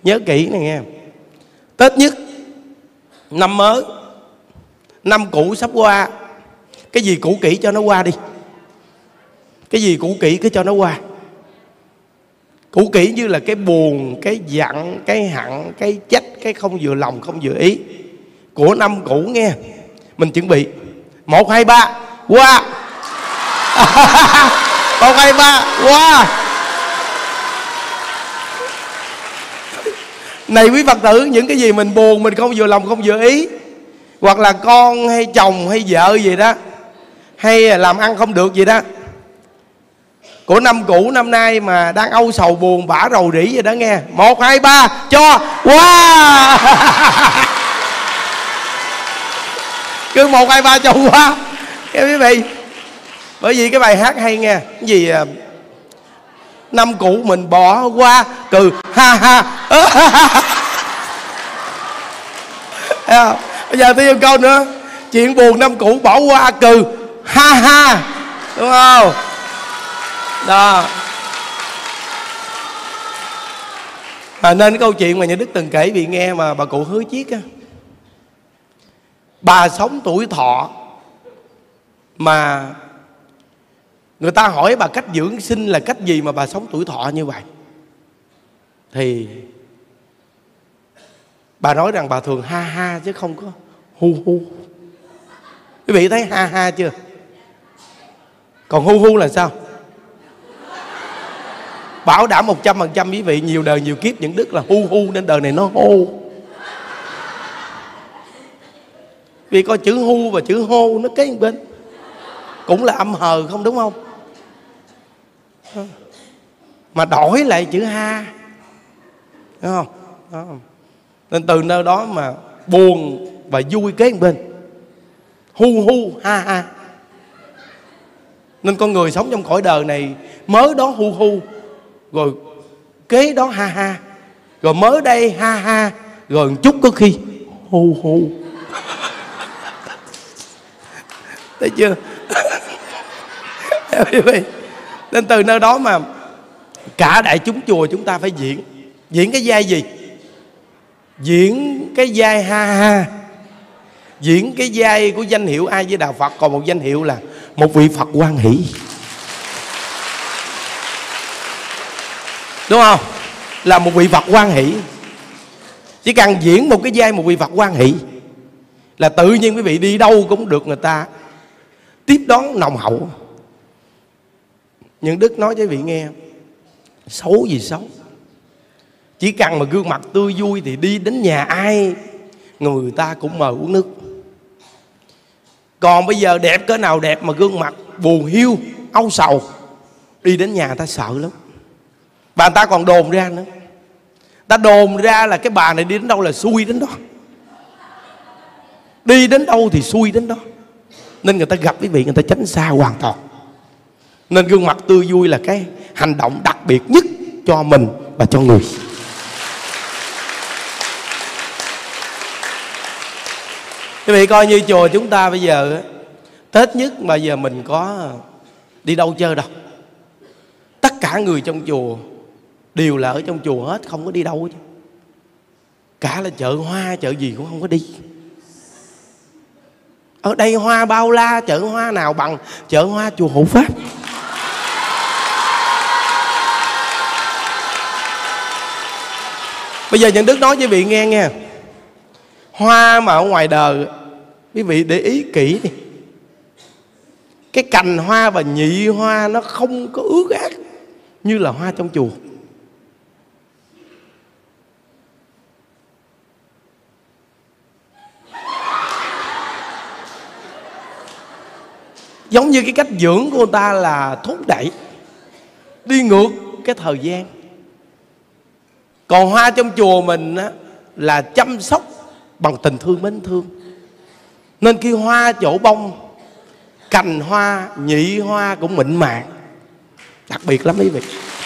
Nhớ kỹ này nghe. Tết nhất, năm mới, năm cũ sắp qua. Cái gì cũ kỹ cho nó qua đi. Cái gì cũ kỹ cứ cho nó qua. Cũ kỹ như là cái buồn, cái giận, cái hận, cái trách, cái không vừa lòng, không vừa ý của năm cũ nghe. Mình chuẩn bị 1, 2, 3 qua. 1, 2, 3 qua. Này quý Phật tử, những cái gì mình buồn, mình không vừa lòng, không vừa ý, hoặc là con hay chồng hay vợ gì đó, hay làm ăn không được gì đó, của năm cũ năm nay mà đang âu sầu buồn bã rầu rĩ vậy đó nghe. 1, 2, 3 cho qua. Cứ 1, 2, 3 cho qua nghe quý vị. Bởi vì cái bài hát hay nghe. Cái gì năm cũ mình bỏ qua từ ha ha. Bây giờ tôi yêu câu nữa. Chuyện buồn năm cũ bỏ qua từ ha ha. Đúng không? Đó. Nên cái câu chuyện mà nhà Đức từng kể vị nghe mà bà cụ Hứa Chiết á. Bà sống tuổi thọ mà người ta hỏi bà cách dưỡng sinh là cách gì mà bà sống tuổi thọ như vậy, thì bà nói rằng bà thường ha ha chứ không có hu hu. Quý vị thấy ha ha chưa? Còn hu hu là sao? Bảo đảm 100% quý vị nhiều đời nhiều kiếp những Đức là hu hu, nên đời này nó hô. Vì coi chữ hu và chữ hô nó kế bên cũng là âm hờ không, đúng không? Mà đổi lại chữ ha, đúng không? Đó. Nên từ nơi đó mà buồn và vui kế bên. Hu hu ha ha. Nên con người sống trong cõi đời này, mới đó hu hu, rồi kế đó ha ha, rồi mới đây ha ha, rồi một chút có khi hu hu. Thấy chưa? Nên từ nơi đó mà cả đại chúng chùa chúng ta phải diễn cái vai gì? Diễn cái vai ha ha, diễn cái vai của danh hiệu A Di Đà Phật. Còn một danh hiệu là một vị Phật hoan hỷ, đúng không? Là một vị Phật hoan hỷ. Chỉ cần diễn một cái vai một vị Phật hoan hỷ là tự nhiên quý vị đi đâu cũng được người ta tiếp đón nồng hậu. Nhưng Đức nói cho quý vị nghe, xấu gì xấu, chỉ cần mà gương mặt tươi vui thì đi đến nhà ai người ta cũng mời uống nước. Còn bây giờ đẹp cỡ nào đẹp mà gương mặt buồn hiu âu sầu, đi đến nhà ta sợ lắm. Bà ta còn đồn ra nữa. Ta đồn ra là cái bà này đi đến đâu là xui đến đó, đi đến đâu thì xui đến đó. Nên người ta gặp quý vị người ta tránh xa hoàn toàn. Nên gương mặt tươi vui là cái hành động đặc biệt nhất cho mình và cho người. Quý vị coi như chùa chúng ta bây giờ Tết nhất mà giờ mình có đi đâu chơi đâu. Tất cả người trong chùa đều là ở trong chùa hết, không có đi đâu hết. Cả là chợ hoa chợ gì cũng không có đi. Ở đây hoa bao la, chợ hoa nào bằng chợ hoa chùa Hộ Pháp. Bây giờ Nhân Đức nói với quý vị nghe nha. Hoa mà ở ngoài đời, quý vị để ý kỹ đi. Cái cành hoa và nhị hoa nó không có ướt át như là hoa trong chùa. Giống như cái cách dưỡng của người ta là thúc đẩy, đi ngược cái thời gian. Còn hoa trong chùa mình á, là chăm sóc bằng tình thương mến thương. Nên khi hoa chỗ bông, cành hoa, nhị hoa cũng mịn màng. Đặc biệt lắm quý vị,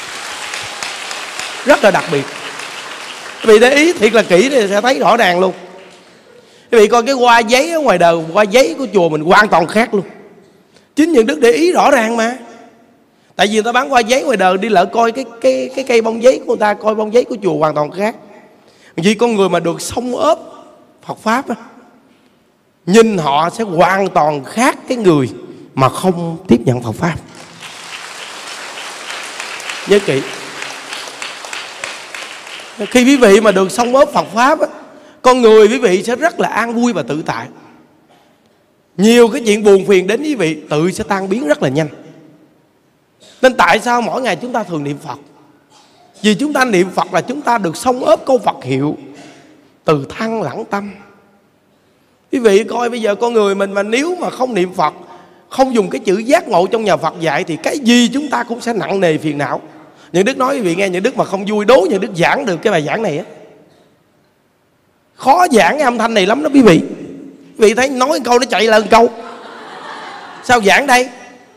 rất là đặc biệt. Quý vị để ý thiệt là kỹ thì sẽ thấy rõ ràng luôn. Quý vị coi cái hoa giấy ở ngoài đời, hoa giấy của chùa mình hoàn toàn khác luôn. Chính những Đức để ý rõ ràng mà. Tại vì người ta bán hoa giấy ngoài đời, đi lỡ coi cái cây bông giấy của người ta, coi bông giấy của chùa hoàn toàn khác. Vì con người mà được xông ốp Phật Pháp á, nhìn họ sẽ hoàn toàn khác cái người mà không tiếp nhận Phật Pháp. Nhớ kỹ, khi quý vị mà được xông ốp Phật Pháp á, con người quý vị sẽ rất là an vui và tự tại. Nhiều cái chuyện buồn phiền đến quý vị tự sẽ tan biến rất là nhanh. Nên tại sao mỗi ngày chúng ta thường niệm Phật? Vì chúng ta niệm Phật là chúng ta được xông ốp câu Phật hiệu từ thân lẫn tâm. Quý vị coi bây giờ con người mình mà nếu mà không niệm Phật, không dùng cái chữ giác ngộ trong nhà Phật dạy, thì cái gì chúng ta cũng sẽ nặng nề phiền não. Những Đức nói quý vị nghe, những Đức mà không vui đố những Đức giảng được cái bài giảng này á. Khó giảng cái âm thanh này lắm đó quý vị. Quý vị thấy nói câu nó chạy lên câu, sao giảng đây?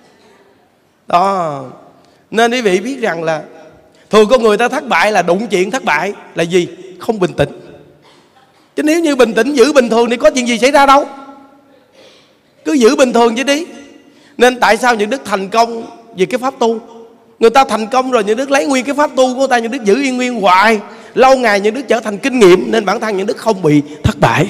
Đó. Nên quý vị biết rằng là thường con người ta thất bại là đụng chuyện thất bại là gì? Không bình tĩnh. Chứ nếu như bình tĩnh giữ bình thường thì có chuyện gì xảy ra đâu. Cứ giữ bình thường chứ đi. Nên tại sao những Đức thành công về cái pháp tu? Người ta thành công rồi những Đức lấy nguyên cái pháp tu của người ta, những Đức giữ yên nguyên hoài. Lâu ngày những Đức trở thành kinh nghiệm, nên bản thân những Đức không bị thất bại.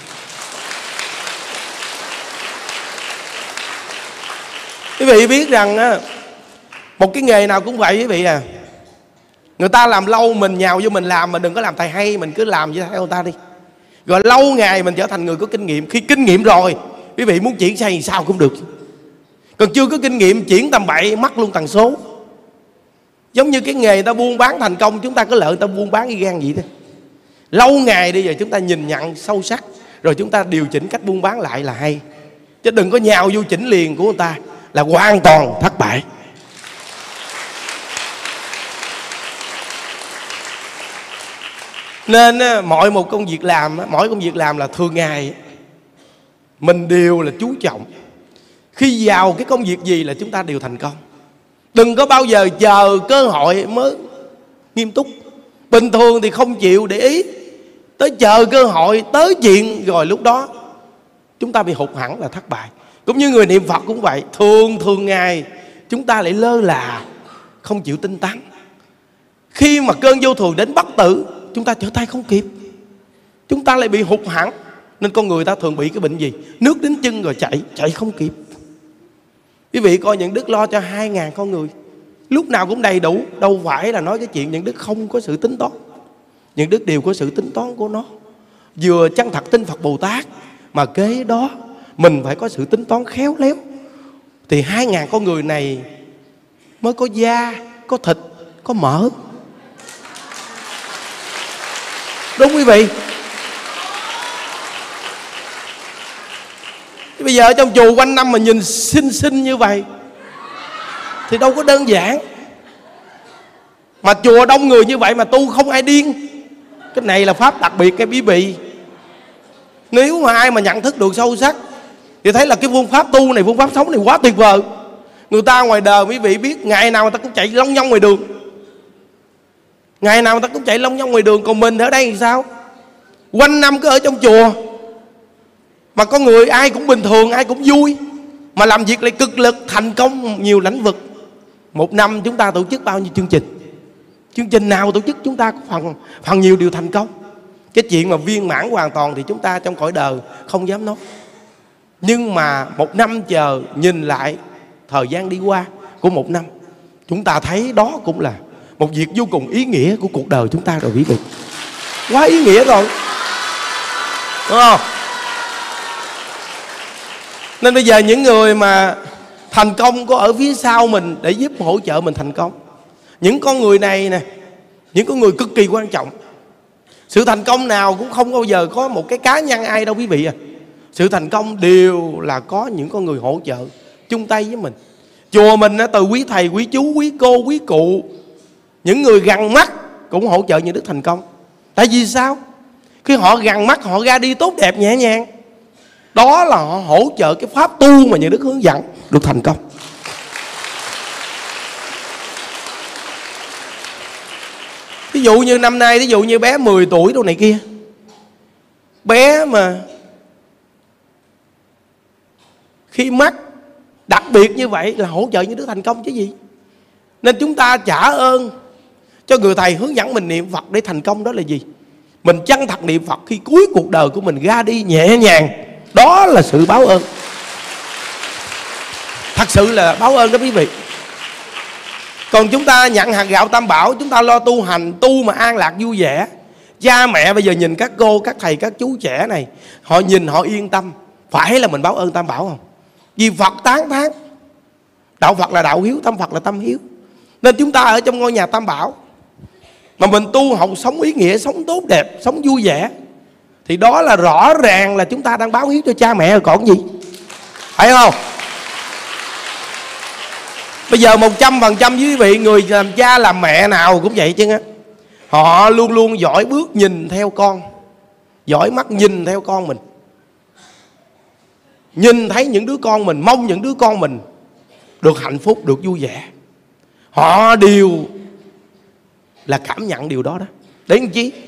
Quý vị biết rằng một cái nghề nào cũng vậy quý vị à. Người ta làm lâu mình nhào vô mình làm, mình đừng có làm thầy hay, mình cứ làm như theo người ta đi. Rồi lâu ngày mình trở thành người có kinh nghiệm. Khi kinh nghiệm rồi, quý vị muốn chuyển sang thì sao cũng được. Còn chưa có kinh nghiệm chuyển tầm bậy mất luôn tần số. Giống như cái nghề người ta buôn bán thành công, chúng ta cứ lỡ người ta buôn bán y gan vậy thôi. Lâu ngày đi giờ chúng ta nhìn nhận sâu sắc, rồi chúng ta điều chỉnh cách buôn bán lại là hay. Chứ đừng có nhào vô chỉnh liền của người ta là hoàn toàn thất bại. Nên mỗi một công việc làm, mỗi công việc làm là thường ngày mình đều là chú trọng. Khi vào cái công việc gì là chúng ta đều thành công. Đừng có bao giờ chờ cơ hội mới nghiêm túc. Bình thường thì không chịu để ý, tới chờ cơ hội, tới chuyện rồi lúc đó chúng ta bị hụt hẳn là thất bại. Cũng như người niệm Phật cũng vậy. Thường ngày chúng ta lại lơ là, không chịu tinh tấn. Khi mà cơn vô thường đến bất tử, chúng ta trở tay không kịp, chúng ta lại bị hụt hẳn. Nên con người ta thường bị cái bệnh gì? Nước đến chân rồi chạy không kịp. Quý vị coi những Đức lo cho 2.000 con người, lúc nào cũng đầy đủ. Đâu phải là nói cái chuyện những Đức không có sự tính toán. Những Đức đều có sự tính toán của nó. Vừa chân thật tin Phật Bồ Tát, mà kế đó mình phải có sự tính toán khéo léo. Thì 2.000 con người này mới có da, có thịt, có mỡ. Đúng quý vị. Bây giờ ở trong chùa quanh năm mà nhìn xinh như vậy thì đâu có đơn giản. Mà chùa đông người như vậy mà tu không ai điên. Cái này là pháp đặc biệt cái quý vị. Nếu mà ai mà nhận thức được sâu sắc thì thấy là cái phương pháp tu này, phương pháp sống này quá tuyệt vời. Người ta ngoài đời quý vị biết, ngày nào người ta cũng chạy long nhong ngoài đường, ngày nào người ta cũng chạy long nhong ngoài đường. Còn mình ở đây thì sao? Quanh năm cứ ở trong chùa, mà con người ai cũng bình thường, ai cũng vui, mà làm việc lại cực lực, thành công nhiều lĩnh vực. Một năm chúng ta tổ chức bao nhiêu chương trình? Chương trình nào tổ chức chúng ta có phần nhiều điều thành công. Cái chuyện mà viên mãn hoàn toàn thì chúng ta trong cõi đời không dám nói. Nhưng mà một năm chờ nhìn lại thời gian đi qua của một năm, chúng ta thấy đó cũng là một việc vô cùng ý nghĩa của cuộc đời chúng ta rồi quý vị. Quá ý nghĩa rồi, đúng không? Nên bây giờ những người mà thành công có ở phía sau mình để giúp hỗ trợ mình thành công. Những con người này nè, những con người cực kỳ quan trọng. Sự thành công nào cũng không bao giờ có một cái cá nhân ai đâu quý vị à. Sự thành công đều là có những con người hỗ trợ, chung tay với mình. Chùa mình từ quý thầy, quý chú, quý cô, quý cụ, những người gần mắt cũng hỗ trợ những đức thành công. Tại vì sao? Khi họ gần mắt, họ ra đi tốt đẹp nhẹ nhàng, đó là họ hỗ trợ cái pháp tu mà những đức hướng dẫn được thành công. Ví dụ như năm nay, ví dụ như bé 10 tuổi đâu này kia, bé mà khi mắc đặc biệt như vậy là hỗ trợ những đứa thành công chứ gì. Nên chúng ta trả ơn cho người thầy hướng dẫn mình niệm Phật để thành công đó là gì? Mình chân thật niệm Phật khi cuối cuộc đời của mình ra đi nhẹ nhàng, đó là sự báo ơn. Thật sự là báo ơn đó quý vị. Còn chúng ta nhận hạt gạo Tam Bảo, chúng ta lo tu hành, tu mà an lạc vui vẻ. Cha mẹ bây giờ nhìn các cô, các thầy, các chú trẻ này, họ nhìn họ yên tâm. Phải là mình báo ơn Tam Bảo không? Vì Phật tán thán, đạo Phật là đạo hiếu, tâm Phật là tâm hiếu. Nên chúng ta ở trong ngôi nhà Tam Bảo mà mình tu học sống ý nghĩa, sống tốt đẹp, sống vui vẻ, thì đó là rõ ràng là chúng ta đang báo hiếu cho cha mẹ rồi còn gì. Phải không? Bây giờ 100% quý vị, người làm cha làm mẹ nào cũng vậy chứ á. Họ luôn luôn giỏi bước nhìn theo con, giỏi mắt nhìn theo con mình, nhìn thấy những đứa con mình, mong những đứa con mình được hạnh phúc, được vui vẻ. Họ đều là cảm nhận điều đó đó. Để làm chi?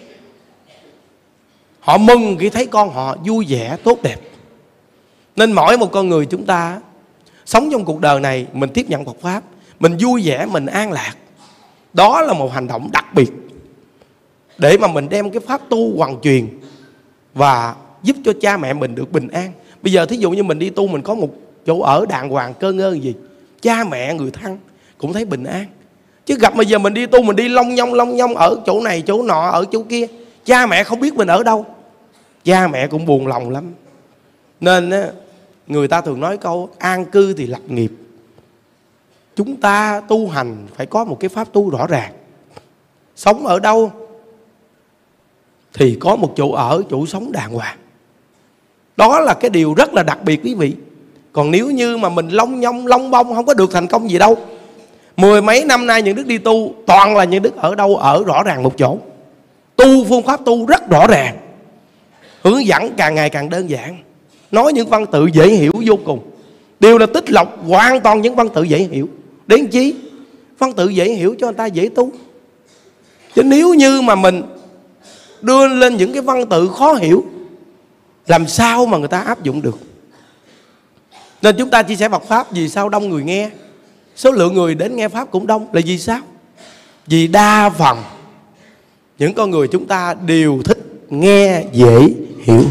Họ mừng khi thấy con họ vui vẻ, tốt đẹp. Nên mỗi một con người chúng ta sống trong cuộc đời này, mình tiếp nhận Phật Pháp, mình vui vẻ, mình an lạc, đó là một hành động đặc biệt để mà mình đem cái pháp tu hoàn truyền và giúp cho cha mẹ mình được bình an. Bây giờ thí dụ như mình đi tu, mình có một chỗ ở đàng hoàng cơ ngơ gì, cha mẹ người thân cũng thấy bình an. Chứ gặp bây giờ mình đi tu, mình đi long nhong ở chỗ này chỗ nọ, ở chỗ kia, cha mẹ không biết mình ở đâu, cha mẹ cũng buồn lòng lắm. Nên người ta thường nói câu an cư thì lập nghiệp. Chúng ta tu hành phải có một cái pháp tu rõ ràng. Sống ở đâu thì có một chỗ ở, chỗ sống đàng hoàng. Đó là cái điều rất là đặc biệt quý vị. Còn nếu như mà mình long nhong long bông không có được thành công gì đâu. 10 mấy năm nay những đức đi tu toàn là những đức ở đâu ở rõ ràng một chỗ. Tu phương pháp tu rất rõ ràng, hướng dẫn càng ngày càng đơn giản, nói những văn tự dễ hiểu vô cùng. Đều là tích lọc hoàn toàn những văn tự dễ hiểu. Đến chí văn tự dễ hiểu cho người ta dễ tu. Chứ nếu như mà mình đưa lên những cái văn tự khó hiểu, làm sao mà người ta áp dụng được. Nên chúng ta chia sẻ Phật Pháp vì sao đông người nghe, số lượng người đến nghe Pháp cũng đông. Là vì sao? Vì đa phần những con người chúng ta đều thích nghe dễ hiểu.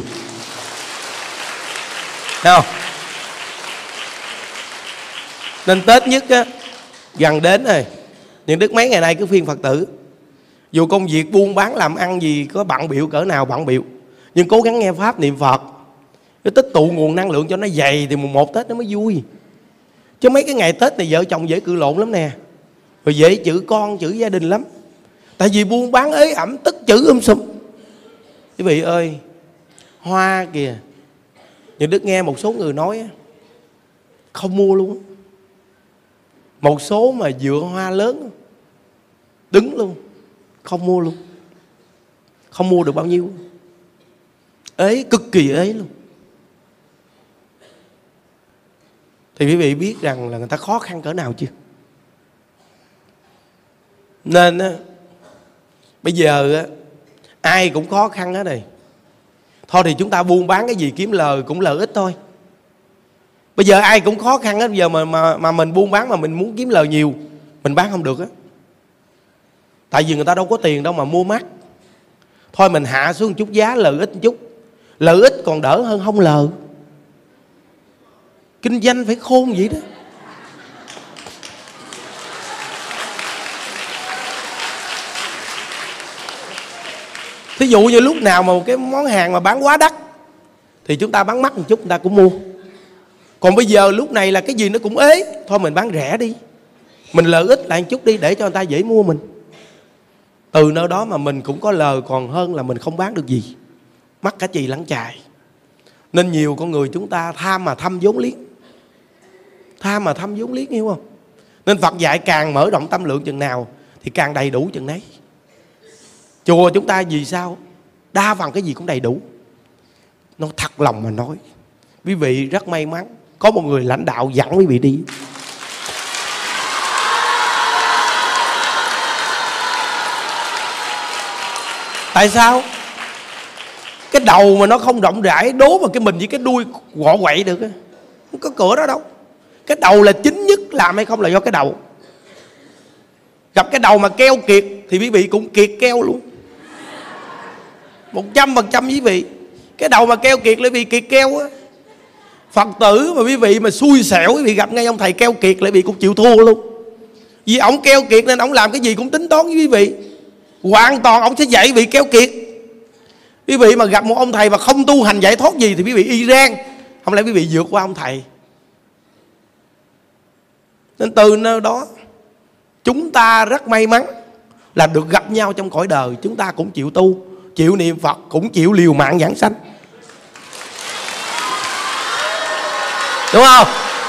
Thấy không? Nên Tết nhất á, gần đến rồi, những đức mấy ngày nay cứ phiên Phật tử, dù công việc buôn bán làm ăn gì có bận bịu cỡ nào bận bịu, nhưng cố gắng nghe Pháp niệm Phật, cái tích tụ nguồn năng lượng cho nó dày thì mùng 1 Tết nó mới vui. Chứ mấy cái ngày Tết này vợ chồng dễ cự lộn lắm nè, rồi dễ chữ con chữ gia đình lắm. Tại vì buôn bán ế ẩm tức chữ sum. Quý vị ơi, hoa kìa, những đức nghe một số người nói không mua luôn. Một số mà dựa hoa lớn đứng luôn, không mua luôn, không mua được bao nhiêu, ế cực kỳ ế luôn. Thì quý vị biết rằng là người ta khó khăn cỡ nào chưa? Nên á, bây giờ á, ai cũng khó khăn hết rồi. Thôi thì chúng ta buôn bán cái gì kiếm lời cũng lợi ích thôi. Bây giờ ai cũng khó khăn hết. Bây giờ mà mình buôn bán mà mình muốn kiếm lời nhiều, mình bán không được á. Tại vì người ta đâu có tiền đâu mà mua mắc. Thôi mình hạ xuống một chút giá, lợi ích một chút. Lợi ích còn đỡ hơn không lời. Kinh doanh phải khôn vậy đó. Thí dụ như lúc nào mà một cái món hàng mà bán quá đắt thì chúng ta bán mắc một chút người ta cũng mua. Còn bây giờ lúc này là cái gì nó cũng ế, thôi mình bán rẻ đi, mình lợi ích lại một chút đi để cho người ta dễ mua mình. Từ nơi đó mà mình cũng có lời còn hơn là mình không bán được gì, mắc cả chì lẫn chài. Nên nhiều con người chúng ta tham mà thăm vốn liếng, tham mà thăm vốn liếng, hiểu không? Nên Phật dạy càng mở rộng tâm lượng chừng nào thì càng đầy đủ chừng nấy. Chùa chúng ta vì sao đa phần cái gì cũng đầy đủ. Nó thật lòng mà nói, quý vị rất may mắn có một người lãnh đạo dẫn quý vị đi. Tại sao? Cái đầu mà nó không rộng rãi, đố vào cái mình với cái đuôi quọ quậy được, không có cửa đó đâu. Cái đầu là chính nhất, làm hay không là do cái đầu. Gặp cái đầu mà keo kiệt thì quý vị cũng kiệt keo luôn. 100% quý vị. Cái đầu mà keo kiệt lại bị kiệt keo á. Phật tử mà quý vị mà xui xẻo, quý vị gặp ngay ông thầy keo kiệt lại bị cũng chịu thua luôn. Vì ổng keo kiệt nên ổng làm cái gì cũng tính toán với quý vị. Hoàn toàn ổng sẽ dạy vị keo kiệt. Quý vị mà gặp một ông thầy mà không tu hành giải thoát gì thì quý vị y rang, không lẽ quý vị vượt qua ông thầy. Nên từ nơi đó chúng ta rất may mắn là được gặp nhau trong cõi đời. Chúng ta cũng chịu tu, chịu niệm Phật, cũng chịu liều mạng giảng sanh. Đúng không?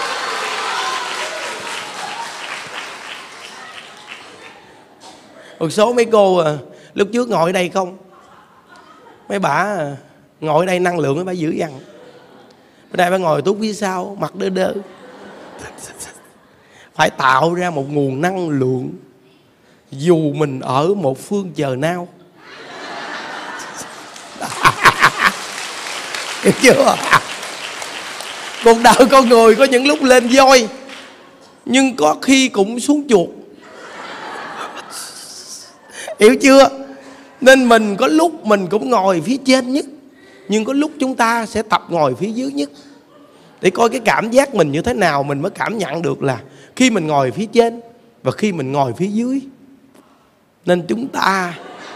Một số mấy cô lúc trước ngồi ở đây không, mấy bà ngồi ở đây năng lượng mấy bà dữ dằn. Bên đây bà ngồi tút phía sau, mặt đơ đơ. Phải tạo ra một nguồn năng lượng dù mình ở một phương trời nào. Hiểu chưa? Cuộc đời con người có những lúc lên voi, nhưng có khi cũng xuống chuột. Hiểu chưa? Nên mình có lúc mình cũng ngồi phía trên nhất, nhưng có lúc chúng ta sẽ tập ngồi phía dưới nhất, để coi cái cảm giác mình như thế nào. Mình mới cảm nhận được là khi mình ngồi phía trên và khi mình ngồi phía dưới. Nên chúng ta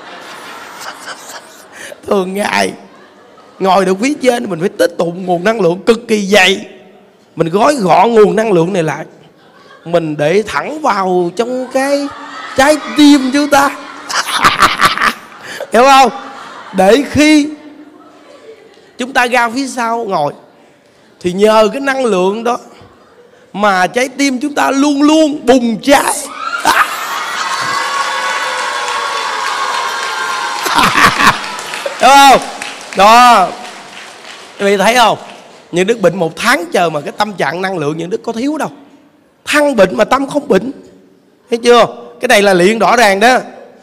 thường ngày ngồi được phía trên mình phải tích tụ nguồn năng lượng cực kỳ dày. Mình gói gọn nguồn năng lượng này lại, mình để thẳng vào trong cái trái tim chúng ta. Hiểu không? Để khi chúng ta ra phía sau ngồi thì nhờ cái năng lượng đó mà trái tim chúng ta luôn luôn bùng cháy. Đúng không? Đó, quý vị thấy không? Những Đức bệnh 1 tháng chờ mà cái tâm trạng năng lượng những Đức có thiếu đâu. Thân bệnh mà tâm không bệnh. Thấy chưa? Cái này là luyện rõ ràng đó.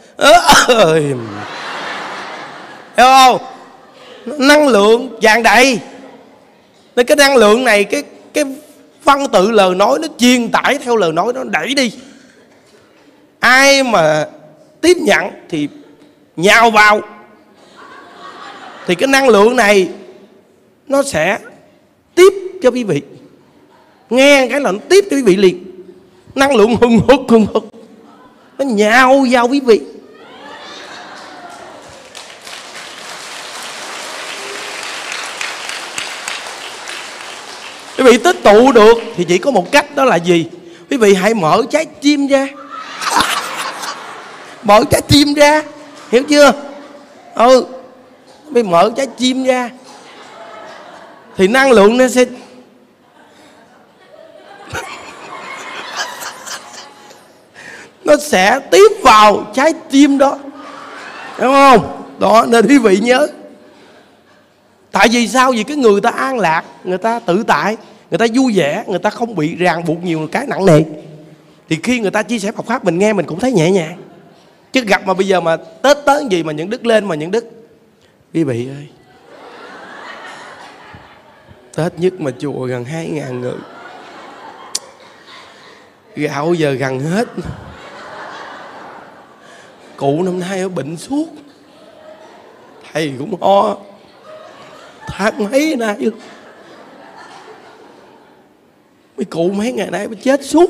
Hiểu không? Năng lượng tràn đầy. Nên cái năng lượng này, cái văn tự lời nói nó truyền tải theo lời nói, nó đẩy đi. Ai mà tiếp nhận thì nhào vào, thì cái năng lượng này nó sẽ tiếp cho quý vị. Nghe cái là nó tiếp cho quý vị liền. Năng lượng hừng hực nó nhào vào quý vị. Quý vị tích tụ được thì chỉ có một cách, đó là gì? Quý vị hãy mở trái tim ra. Mở trái tim ra. Hiểu chưa? Quý vị mở trái tim ra thì năng lượng nó sẽ nó sẽ tiếp vào trái tim đó. Đúng không? Đó, nên quý vị nhớ. Tại vì sao? Vì cái người ta an lạc, người ta tự tại, người ta vui vẻ, người ta không bị ràng buộc nhiều cái nặng nề, thì khi người ta chia sẻ Phật pháp mình nghe mình cũng thấy nhẹ nhàng. Chứ gặp mà bây giờ mà Tết tới gì mà những Đức lên mà những Đức, quý vị ơi, Tết nhất mà chùa gần 2.000 người, gạo giờ gần hết, cụ năm nay ở bệnh suốt, thầy cũng ho tháng mấy nay luôn. Mấy cụ mấy ngày nay mới chết suốt.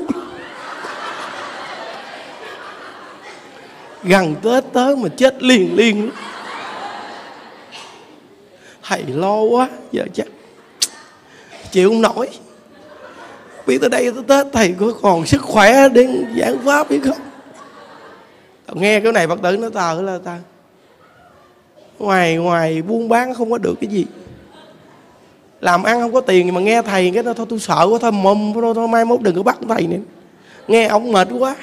Gần Tết tới mà chết liền. Thầy lo quá, giờ chắc chịu không nổi. Biết tới đây tới Tết thầy có còn sức khỏe để giảng pháp hay không? Nghe cái này Phật tử nó tờ là ta ngoài buôn bán không có được cái gì, làm ăn không có tiền, mà nghe thầy cái đó thôi tôi sợ quá, thôi mồm thôi mai mốt đừng có bắt thầy nữa, nghe ông mệt quá,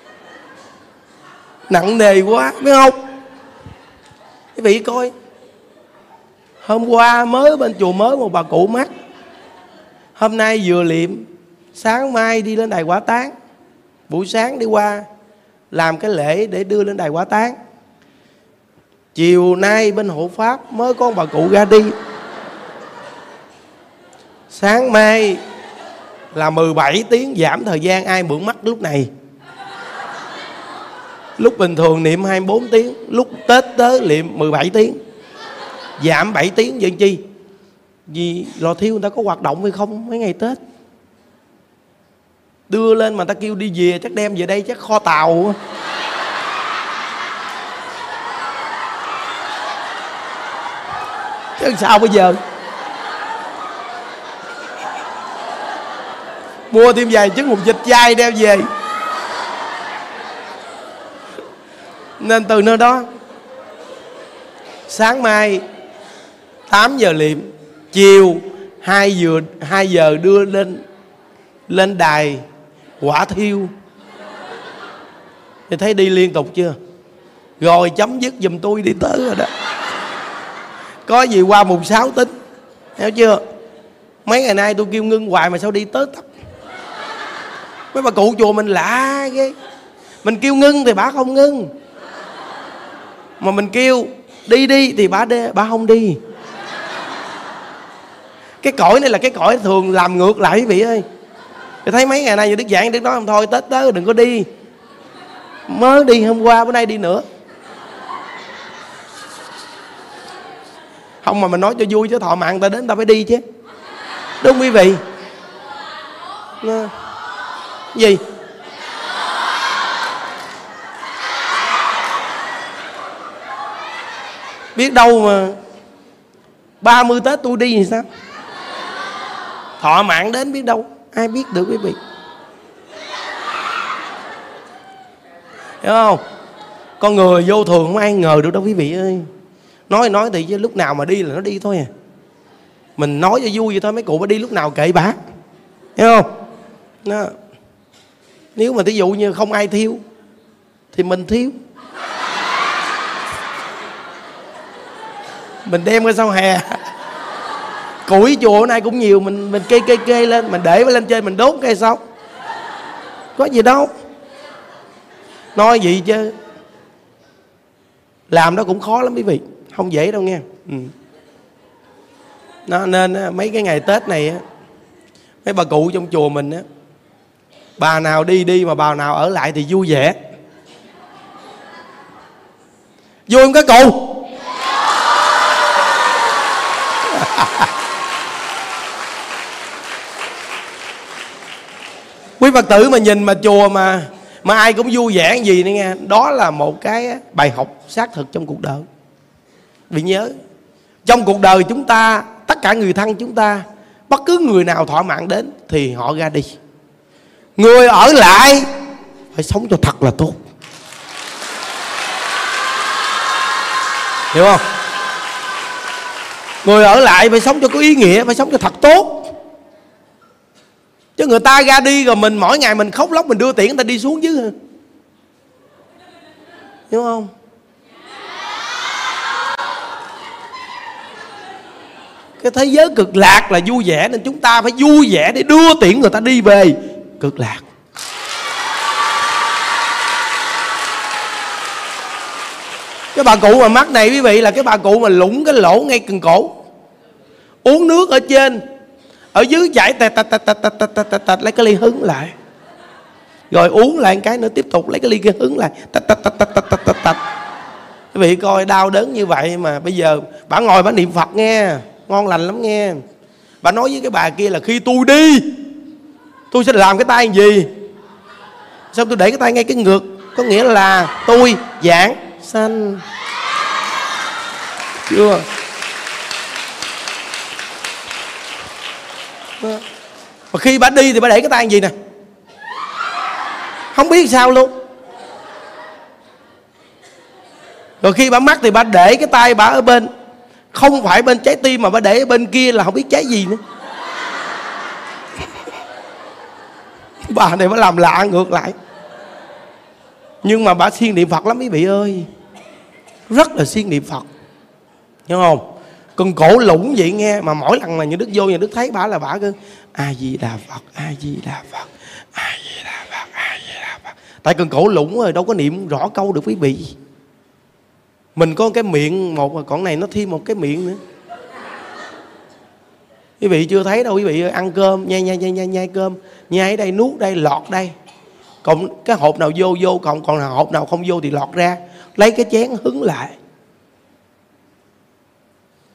nặng nề quá, biết không? Quý vị coi, hôm qua mới bên chùa mới một bà cụ mắc, hôm nay vừa liệm, sáng mai đi lên đài hỏa táng, buổi sáng đi qua làm cái lễ để đưa lên đài hỏa táng, chiều nay bên hộ pháp mới có bà cụ ra đi, sáng mai là 17 tiếng giảm thời gian ai mượn mắt lúc này. Lúc bình thường niệm 24 tiếng, lúc Tết tới niệm 17 tiếng. Giảm 7 tiếng vậy chi? Vì lò thiêu người ta có hoạt động hay không mấy ngày Tết? Đưa lên mà ta kêu đi về chắc đem về đây chắc kho tàu. Chứ sao bây giờ? Mua thêm vài trứng hột vịt chay đem về. Nên từ nơi đó, sáng mai 8 giờ liệm, chiều 2 giờ đưa lên đài quả thiêu. Thì thấy đi liên tục chưa? Rồi chấm dứt giùm tôi đi tới rồi đó. Có gì qua mùng 6 tính. Hiểu chưa? Mấy ngày nay tôi kêu ngưng hoài mà sao đi tới tấp. Mấy bà cụ chùa mình lạ ghê. Mình kêu ngưng thì bà không ngưng, mà mình kêu đi thì bà không đi. Cái cõi này là cái cõi thường làm ngược lại quý vị ơi. Tôi thấy mấy ngày nay như Đức Giảng Đức nói không thôi Tết tới đừng có đi. Mới đi hôm qua bữa nay đi nữa. Không mà mình nói cho vui chứ thọ mạng ta đến ta phải đi chứ. Đúng quý vị. Gì? Biết đâu mà 30 Tết tôi đi thì sao? Thọ mạng đến biết đâu. Ai biết được quý vị. Hiểu không? Con người vô thường không ai ngờ được đâu quý vị ơi. Nói thì chứ lúc nào mà đi là nó đi thôi à. Mình nói cho vui vậy thôi, mấy cụ bà đi lúc nào kệ bả. Hiểu không? Đó. Nếu mà thí dụ như không ai thiêu thì mình thiêu. Mình đem ra sau hè. Củi chùa nay cũng nhiều, mình kê lên, mình để lên trên mình đốt cây xong. Có gì đâu. Nói gì chứ làm đó cũng khó lắm quý vị, không dễ đâu nghe. Nó nên mấy cái ngày Tết này á, mấy bà cụ trong chùa mình á, bà nào đi mà bà nào ở lại thì vui vẻ. Vui không các cụ? Quý Phật tử mà nhìn mà chùa mà ai cũng vui vẻ gì nữa nghe. Đó là một cái bài học xác thực trong cuộc đời. Vì nhớ, trong cuộc đời chúng ta, tất cả người thân chúng ta, bất cứ người nào thọ mạng đến thì họ ra đi. Người ở lại phải sống cho thật là tốt. Hiểu không? Người ở lại phải sống cho có ý nghĩa, phải sống cho thật tốt. Chứ người ta ra đi rồi mình mỗi ngày mình khóc lóc, mình đưa tiền người ta đi xuống dưới. Hiểu không? Cái thế giới cực lạc là vui vẻ, nên chúng ta phải vui vẻ để đưa tiễn người ta đi về cực lạc. Cái bà cụ mà mắc này quý vị là cái bà cụ mà lủng cái lỗ ngay cần cổ. Uống nước ở trên, ở dưới chảy tạt lấy cái ly hứng lại. Rồi uống lại cái nữa tiếp tục lấy cái ly kia hứng lại. Quý vị coi đau đớn như vậy mà bây giờ bà ngồi bà niệm Phật nghe, ngon lành lắm nghe. Bà nói với cái bà kia là khi tôi đi tôi sẽ làm cái tay gì? Xong tôi để cái tay ngay cái ngực, có nghĩa là tôi giảng sanh. Chưa? Mà khi bà đi thì bà để cái tay gì nè? Không biết sao luôn. Rồi khi bà mắc thì bà để cái tay bà ở bên, không phải bên trái tim mà bà để ở bên kia là không biết trái gì nữa. Bà này bà làm lạ ngược lại. Nhưng mà bà siêng niệm Phật lắm quý vị ơi. Rất là siêng niệm Phật. Hiểu không? Còn cổ lủng vậy nghe. Mà mỗi lần mà Nhà Đức vô, Nhà Đức thấy bà là bà cứ A Di Đà Phật, A Di Đà Phật, A Di Đà Phật, A Di Đà Phật. Tại cần cổ lủng rồi đâu có niệm rõ câu được quý vị. Mình có cái miệng một, mà còn này nó thêm một cái miệng nữa. Quý vị chưa thấy đâu quý vị ơi. Ăn cơm nhai cơm, nhai ở đây nuốt đây lọt đây. Còn cái hộp nào vô còn hộp nào không vô thì lọt ra. Lấy cái chén hứng lại.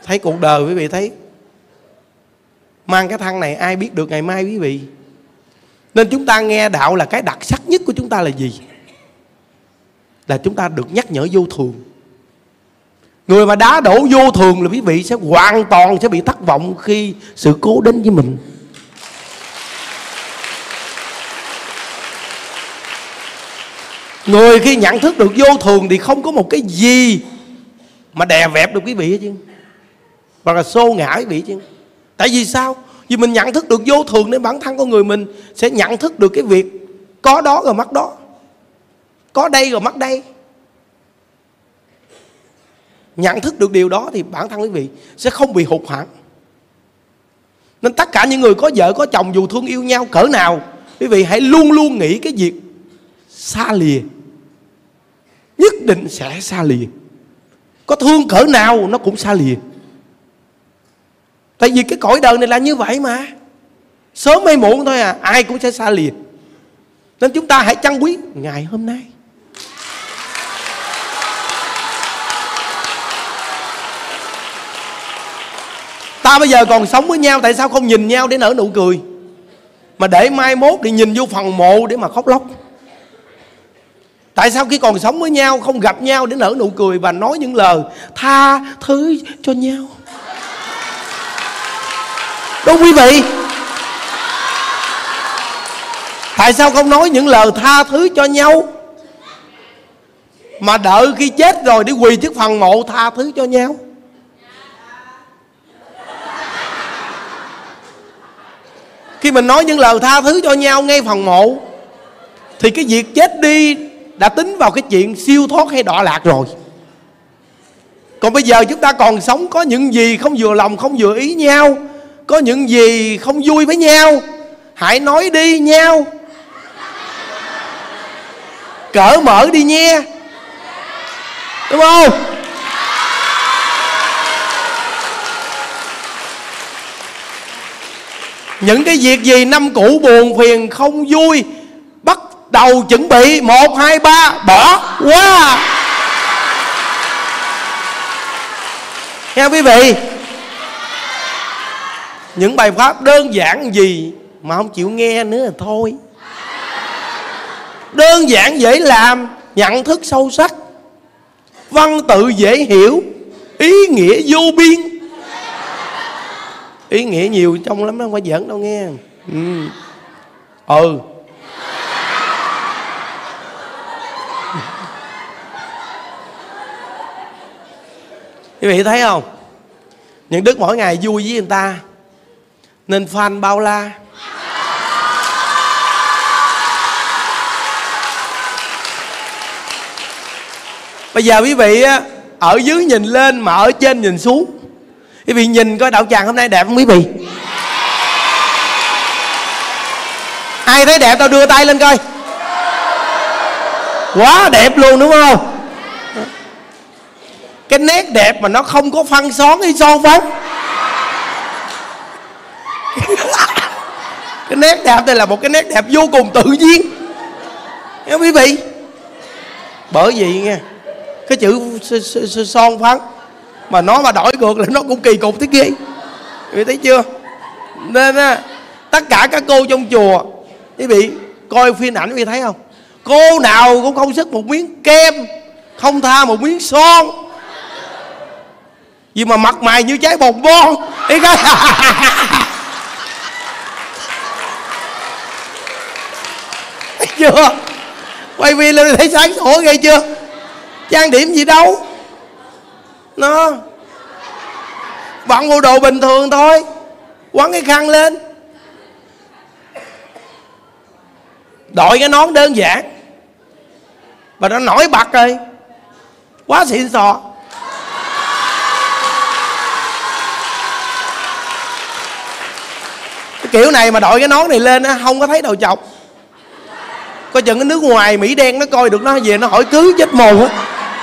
Thấy cuộc đời quý vị thấy mang cái thân này ai biết được ngày mai quý vị. Nên chúng ta nghe đạo là cái đặc sắc nhất của chúng ta là gì? Là chúng ta được nhắc nhở vô thường. Người mà đá đổ vô thường là quý vị sẽ hoàn toàn sẽ bị thất vọng khi sự cố đến với mình. Người khi nhận thức được vô thường thì không có một cái gì mà đè vẹp được quý vị hết chứ, hoặc là xô ngã quý vị chứ. Tại vì sao? Vì mình nhận thức được vô thường nên bản thân con người mình sẽ nhận thức được cái việc có đó rồi mất đó, có đây rồi mất đây. Nhận thức được điều đó thì bản thân quý vị sẽ không bị hụt hẫng. Nên tất cả những người có vợ có chồng dù thương yêu nhau cỡ nào, quý vị hãy luôn luôn nghĩ cái việc xa lìa, nhất định sẽ xa lìa. Có thương cỡ nào nó cũng xa lìa. Tại vì cái cõi đời này là như vậy mà, sớm hay muộn thôi à, ai cũng sẽ xa lìa. Nên chúng ta hãy trân quý ngày hôm nay. Ta bây giờ còn sống với nhau, tại sao không nhìn nhau để nở nụ cười, mà để mai mốt đi nhìn vô phần mộ để mà khóc lóc? Tại sao khi còn sống với nhau không gặp nhau để nở nụ cười và nói những lời tha thứ cho nhau? Đúng quý vị? Tại sao không nói những lời tha thứ cho nhau, mà đợi khi chết rồi đi quỳ trước phần mộ tha thứ cho nhau? Khi mình nói những lời tha thứ cho nhau ngay phần mộ thì cái việc chết đi đã tính vào cái chuyện siêu thoát hay đọa lạc rồi. Còn bây giờ chúng ta còn sống, có những gì không vừa lòng không vừa ý nhau, có những gì không vui với nhau, hãy nói đi nhau, cởi mở đi nha, đúng không? Những cái việc gì năm cũ buồn phiền không vui, bắt đầu chuẩn bị 1, 2, 3 bỏ qua. Nghe quý vị, những bài pháp đơn giản gì mà không chịu nghe nữa là thôi. Đơn giản dễ làm, nhận thức sâu sắc, văn tự dễ hiểu, ý nghĩa vô biên. Ý nghĩa nhiều trong lắm, nó không phải giỡn đâu nghe. Quý vị thấy không? Những Đức mỗi ngày vui với người ta nên fan bao la. Bây giờ quý vị ở dưới nhìn lên mà ở trên nhìn xuống. Quý vị nhìn coi đạo tràng hôm nay đẹp không quý vị? Ai thấy đẹp tao đưa tay lên coi. Quá đẹp luôn đúng không? Cái nét đẹp mà nó không có phân xón hay son phấn. Cái nét đẹp đây là một cái nét đẹp vô cùng tự nhiên, nghe quý vị. Bởi vậy nghe, cái chữ son phấn mà nó mà đổi ngược là nó cũng kỳ cục thế kia. Quý vị thấy chưa? Nên tất cả các cô trong chùa, quý vị coi phim ảnh quý vị thấy không? Cô nào cũng không sức một miếng kem, không tha một miếng son, vì mà mặt mày như trái bồng bon. Thấy cái thấy chưa? Quay phim lên thấy sáng sủa ghê chưa? Trang điểm gì đâu, nó bận bộ đồ bình thường thôi, quấn cái khăn lên, đội cái nón đơn giản và nó nổi bật rồi, quá xịn sò. Cái kiểu này mà đội cái nón này lên á, không có thấy đầu chọc. Coi chừng cái nước ngoài Mỹ đen nó coi được nó về nó hỏi cưới chết mồ á,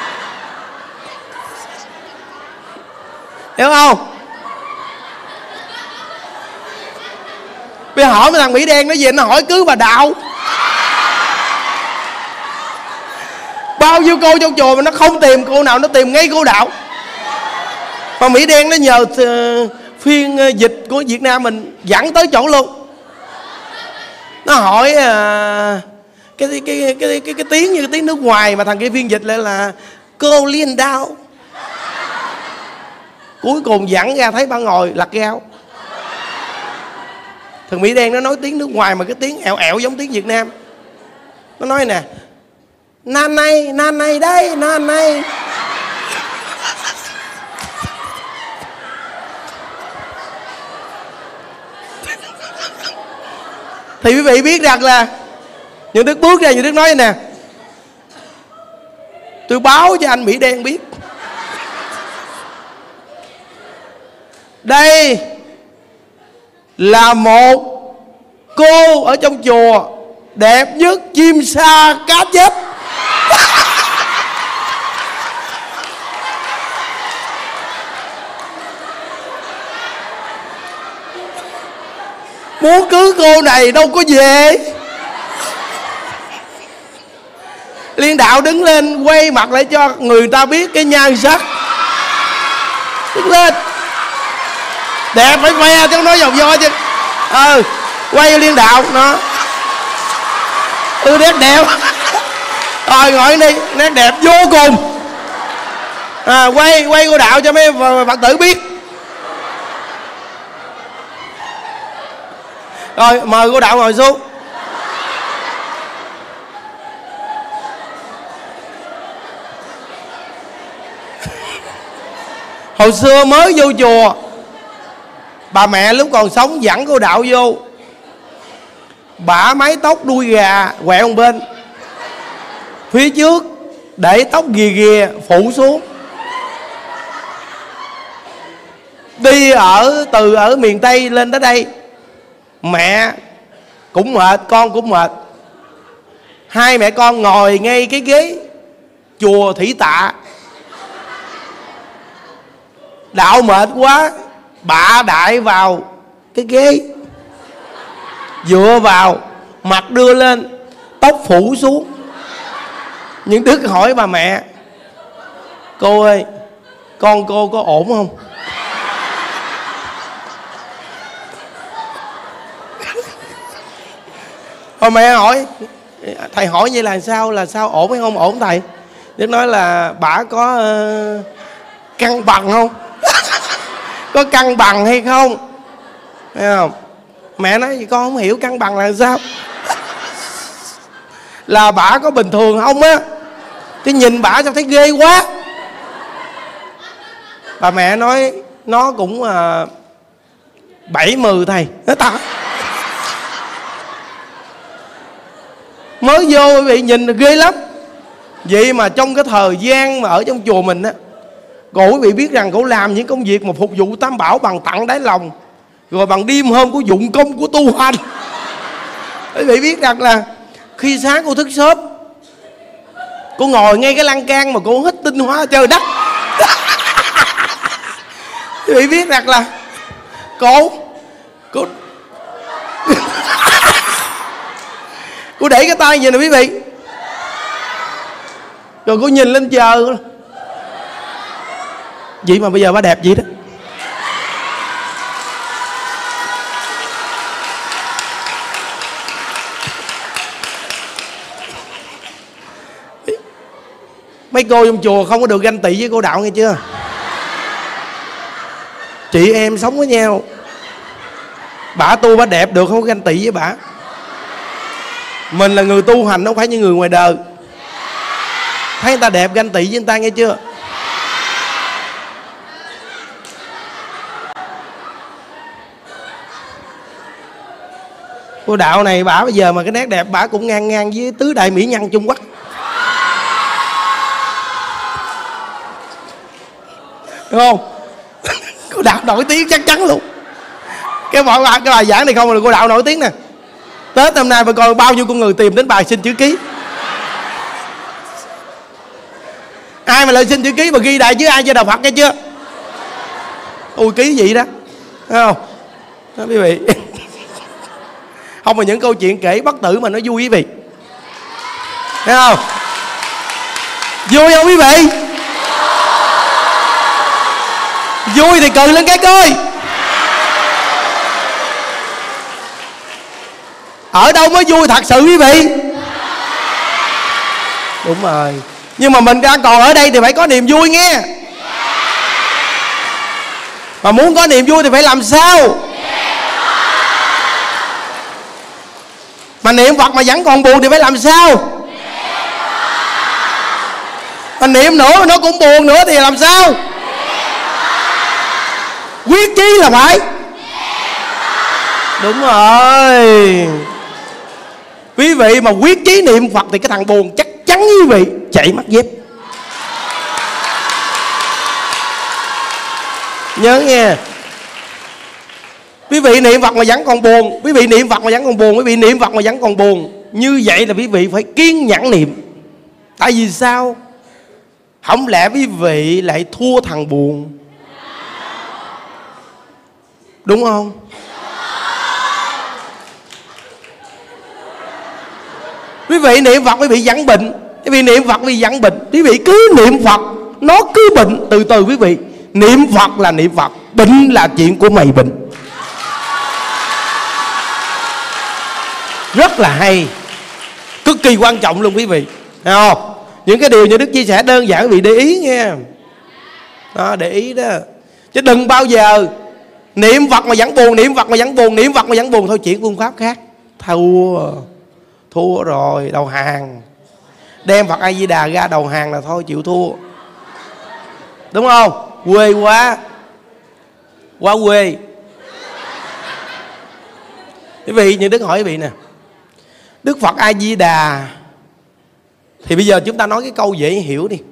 hiểu không? Bây giờ hỏi mấy thằng Mỹ đen nó về nó hỏi cưới bà Đạo. Bao nhiêu cô trong chùa mà nó không tìm cô nào, nó tìm ngay cô Đạo. Mà Mỹ Đen nó nhờ phiên dịch của Việt Nam mình dẫn tới chỗ luôn. Nó hỏi cái tiếng như cái tiếng nước ngoài, mà thằng kia phiên dịch lại là cô liên đao. Cuối cùng dẫn ra thấy bà ngồi lặt gao. Thằng Mỹ Đen nó nói tiếng nước ngoài mà cái tiếng ẹo ẹo giống tiếng Việt Nam. Nó nói nè, nan này đây, nan này. Thì quý vị biết rằng là Nhuận Đức bước ra, Nhuận Đức nói vậy nè, tôi báo cho anh Mỹ Đen biết, đây là một cô ở trong chùa đẹp nhất chim sa cá chết. Muốn cưới cô này đâu có về. Liên đạo đứng lên quay mặt lại cho người ta biết cái nhan sắc. Đứng lên đẹp phải khoe chứ, nói vòng vo chứ. Quay Liên đạo nó nét đẹp. Rồi ngồi đi, nét đẹp vô cùng. Quay cô đạo cho mấy Phật tử biết. Rồi mời cô đạo ngồi xuống. Hồi xưa mới vô chùa, bà mẹ lúc còn sống dẫn cô đạo vô, bả mái tóc đuôi gà quẹo một bên, phía trước để tóc ghìa ghìa phủ xuống. Đi từ ở miền Tây lên tới đây, mẹ cũng mệt, con cũng mệt. Hai mẹ con ngồi ngay cái ghế chùa Thủy Tạ. Đạo mệt quá, bạ đại vào cái ghế, dựa vào, mặt đưa lên, tóc phủ xuống. Những Đức hỏi bà mẹ, cô ơi, con cô có ổn không? Hồi mẹ hỏi, thầy hỏi vậy là sao ổn hay không ổn thầy? Đức nói là bả có cân bằng không? Có cân bằng hay không? Thấy không? Mẹ nói con không hiểu cân bằng là sao. Là bả có bình thường không á, cái nhìn bả sao thấy ghê quá. Bà mẹ nói nó cũng 7-10 thầy. Nó tao mới vô quý vị nhìn ghê lắm. Vậy mà trong cái thời gian mà ở trong chùa mình á, cổ quý vị biết rằng cổ làm những công việc mà phục vụ Tam Bảo bằng tặng đáy lòng, rồi bằng đêm hôm của dụng công của tu hành. Quý vị biết rằng là khi sáng cô thức sớm, cô ngồi ngay cái lan can mà cô hít tinh hoa trời đất. Quý vị biết rằng là cô cô để cái tay vậy nè quý vị, rồi cô nhìn lên chờ. Vậy mà bây giờ bà đẹp vậy đó. Mấy cô trong chùa không có được ganh tị với cô đạo nghe chưa? Chị em sống với nhau, bả tu bả đẹp được, không có ganh tị với bả. Mình là người tu hành, không phải như người ngoài đời. Thấy người ta đẹp ganh tị với người ta nghe chưa? Cô đạo này bả bây giờ mà cái nét đẹp bả cũng ngang ngang với tứ đại mỹ nhân Trung Quốc. Đúng không? Cô đạo nổi tiếng chắc chắn luôn. Cái bài giảng này không là cô đạo nổi tiếng nè. Tết năm nay bà coi bao nhiêu con người tìm đến bài xin chữ ký. Ai mà lên xin chữ ký mà ghi đại chữ ai cho đạo Phật nghe chưa? Ui ký vậy đó. Thấy không? Đó quý vị. Không mà những câu chuyện kể bất tử mà nó vui quý vị. Thấy không? Vui không quý vị? Vui thì cười lên cái coi. Ở đâu mới vui thật sự quý vị? Đúng rồi. Nhưng mà mình đang còn ở đây thì phải có niềm vui nghe. Mà muốn có niềm vui thì phải làm sao? Mà niệm Phật mà vẫn còn buồn thì phải làm sao? Mà niệm nữa mà nó cũng buồn nữa thì làm sao? Quyết chí là phải. Đúng rồi. Quý vị mà quyết chí niệm Phật thì cái thằng buồn chắc chắn quý vị chạy mất dép. Nhớ nghe. Quý vị niệm Phật mà vẫn còn buồn, quý vị niệm Phật mà vẫn còn buồn, quý vị niệm Phật mà vẫn còn buồn, như vậy là quý vị phải kiên nhẫn niệm. Tại vì sao? Không lẽ quý vị lại thua thằng buồn? Đúng không? Quý vị niệm Phật quý vị vẫn bệnh. Quý vị niệm Phật quý vị vẫn bệnh. Quý vị cứ niệm Phật nó cứ bệnh. Từ từ quý vị. Niệm Phật là niệm Phật, bệnh là chuyện của mày bệnh. Rất là hay, cực kỳ quan trọng luôn quý vị. Thấy không? Những cái điều như Đức chia sẻ đơn giản quý vị để ý nghe. Đó, để ý đó. Chứ đừng bao giờ niệm Phật mà vẫn buồn, niệm Phật mà vẫn buồn, niệm Phật mà vẫn buồn. Thôi chuyển phương pháp khác. Thua rồi, đầu hàng. Đem Phật A Di Đà ra đầu hàng là thôi chịu thua. Đúng không? Quê quá. Quá quê. Quý vị, như Đức hỏi quý vị nè, Đức Phật A Di Đà, thì bây giờ chúng ta nói cái câu dễ hiểu đi.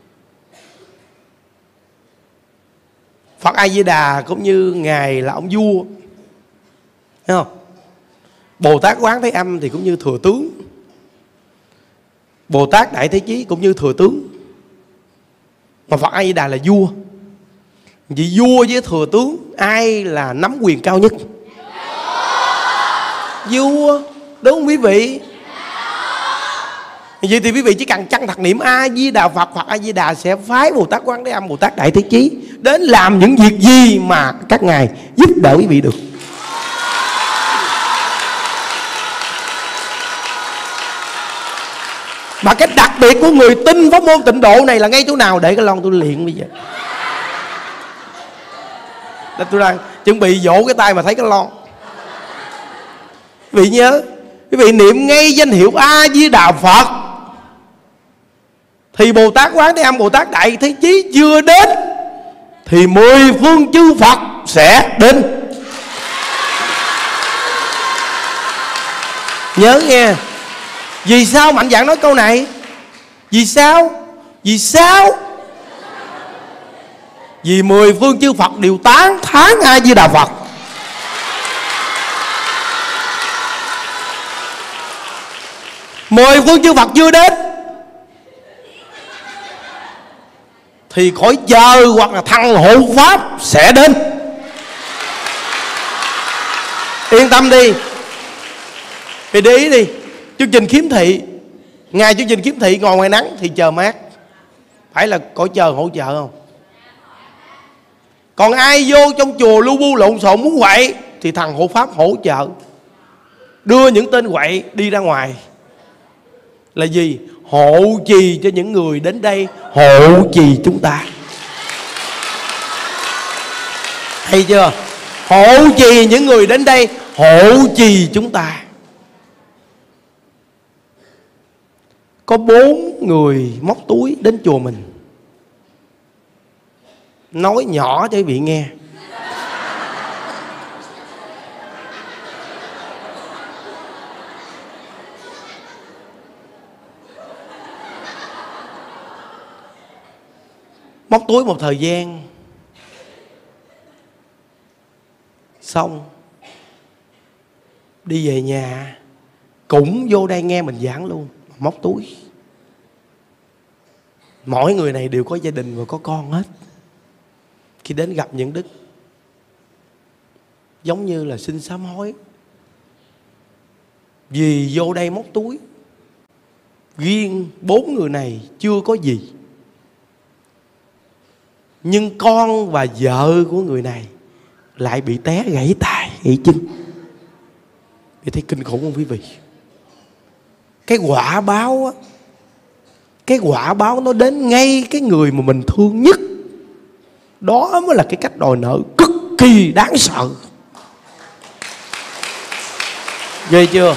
Phật A Di Đà cũng như Ngài là ông vua, thấy không? Bồ Tát Quán Thế Âm thì cũng như thừa tướng. Bồ Tát Đại Thế Chí cũng như thừa tướng. Mà Phật A Di Đà là vua. Vì vua với thừa tướng ai là nắm quyền cao nhất? Vua. Đúng không quý vị? Vậy thì quý vị chỉ cần chân thật niệm A Di Đà Phật, Phật A Di Đà sẽ phái Bồ Tát Quán Thế Âm, Bồ Tát Đại Thế Chí đến làm những việc gì mà các ngài giúp đỡ quý vị được. Mà cái đặc biệt của người tin pháp môn Tịnh Độ này là ngay chỗ nào? Để cái lon tôi luyện bây giờ. Để tôi đang chuẩn bị vỗ cái tay mà thấy cái lon. Quý vị nhớ, quý vị niệm ngay danh hiệu A Di Đà Phật thì Bồ Tát Quán Thế Âm, Bồ Tát Đại Thế Chí chưa đến thì 10 phương chư Phật sẽ đến. Nhớ nghe. Vì sao mạnh dạn nói câu này? Vì sao? Vì sao? Vì 10 phương chư Phật đều tán thán A Di Đà Phật. Mười phương chư Phật chưa đến thì khỏi chờ hoặc là thằng hộ pháp sẽ đến. Yên tâm đi. Thì để ý đi, chương trình khiếm thị, ngày chương trình khiếm thị ngồi ngoài nắng thì chờ mát, phải là cõi chờ hỗ trợ không? Còn ai vô trong chùa lu bu lộn xộn muốn quậy thì thằng hộ pháp hỗ trợ, đưa những tên quậy đi ra ngoài. Là gì? Hộ trì cho những người đến đây, hộ trì chúng ta. Hay chưa? Hộ trì những người đến đây, hộ trì chúng ta. Có 4 người móc túi đến chùa mình, nói nhỏ cho quý vị nghe. Móc túi một thời gian xong đi về nhà cũng vô đây nghe mình giảng luôn. Móc túi. Mỗi người này đều có gia đình và có con hết. Khi đến gặp những đức giống như là xin sám hối, vì vô đây móc túi. Riêng 4 người này chưa có gì, Nhưng con và vợ của người này lại bị té gãy tay, gãy chân. Thì thấy kinh khủng không quý vị? Cái quả báo á, cái quả báo nó đến ngay cái người mà mình thương nhất. Đó mới là cái cách đòi nợ cực kỳ đáng sợ. Ghê chưa?